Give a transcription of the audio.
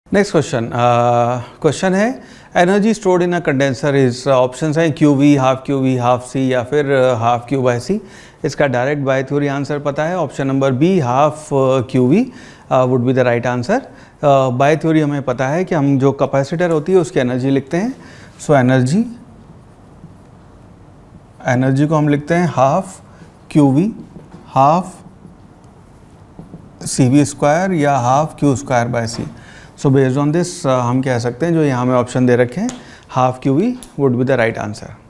Next question है energy stored in a condenser is options हैं Q V, half C या फिर half Q by सी। इसका direct bye theory answer पता है, option number B half Q V would be the right answer. By theory हमें पता है कि हम जो कैपेसिटर होती है उसकी एनर्जी लिखते हैं। सो एनर्जी को हम लिखते हैं half Q V, half C V square या half Q square by C. So based on this हम कह सकते हैं जो यहाँ में ऑप्शन दे रखे हैं half Q V would be the right answer.